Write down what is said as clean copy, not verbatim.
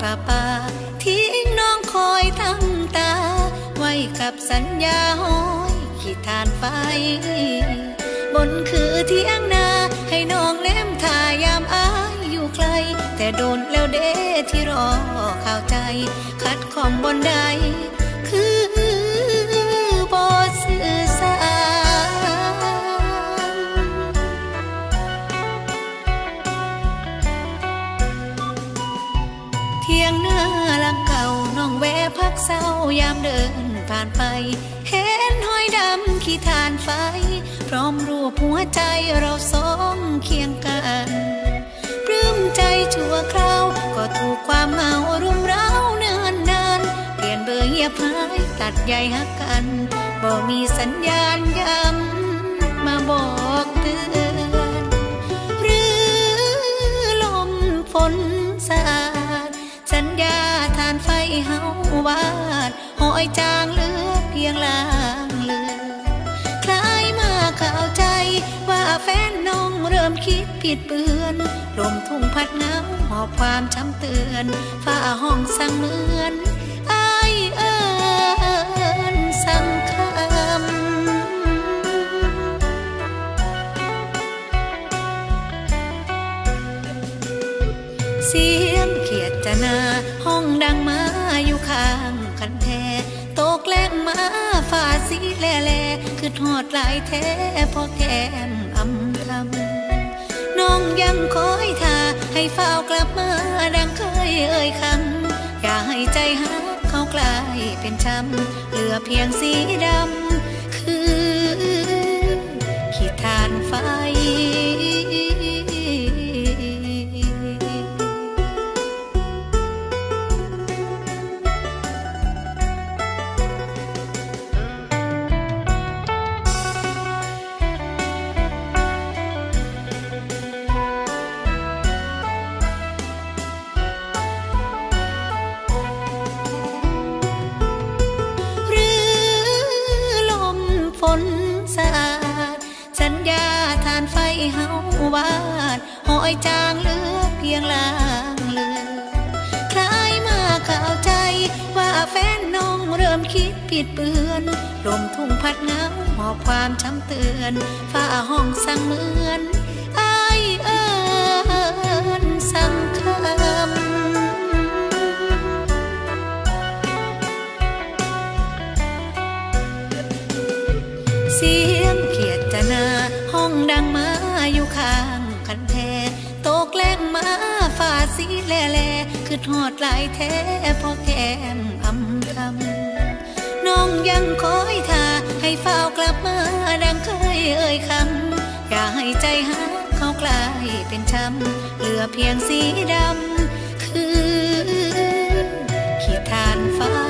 ป่าทิ้งน้องคอยตั้งตาไว้กับสัญญาห้อยขีดทานไฟบนคือเที่ยงนาให้น้องเล่มถ่ายยามอายอยู่ไกลแต่โดนแล้วเด้ที่รอข่าวใจคัดของบนใดคือบ่สื่อสารเที่ยงหน้าหลังเก่าน้องแวะพักเศร้ายามเดินผ่านไปเห็นห้อยดำขี้ทานไฟพร้อมรูปหัวใจเราสองเคียงกันปลื้มใจชั่วคราวก็ถูกความเมารุมเร้าเนิ่นนานเปลี่ยนเบอร์เงียบหายตัดใยหักกันบ่มีสัญญาณย้ำมาบอกเตือนหรือลมฝนสาดสัญญาทานไฟเฮาวาดหอยจางเหลือเพียงลางเลือนคล้ายมาเข้าใจว่าแฟนน้องเริ่มคิดผิดเบือนลมทุ่งพัดเงาหอบความช้ำเตือนฝ้าห้องสั่งเหมือนอายเอิญสั่งคำเสียงเขียดจนาห้องดังมาอยู่ข้างคันแท้ตกแรงมาฝ่าสีแล่แล่คือทอดหลายแท้พอแก้มอำคำน้องยังคอยท่าให้เฝ้ากลับมาดังเคยเอ่ยคำอย่าให้ใจหักเขากลายเป็นช้ำเหลือเพียงสีดำคือขีดทานไฟฝนสาดสัญญาทานไฟเฮาวาดหอยจางเหลือเพียงลางเลือนคล้ายมาเข้าใจว่าแฟนน้องเริ่มคิดผิดเบือนลมทุ่งพัดเงาหอบความช้ำเตือนฝ้าห้องสั่งเหมือนอายเอิญสั่งคำเสียงเขียดจนาห้องดังมาอยู่ข้างคันแท้ตกแรงมาฝ่าสีแล่แล่คือทอดหลายแท้พอแก้มอำคำน้องยังคอยท่าให้เฝ้ากลับมาดังเคยเอ่ยคำอย่าให้ใจหักเขากลายเป็นช้ำเหลือเพียงสีดำคือขีดทานไฟ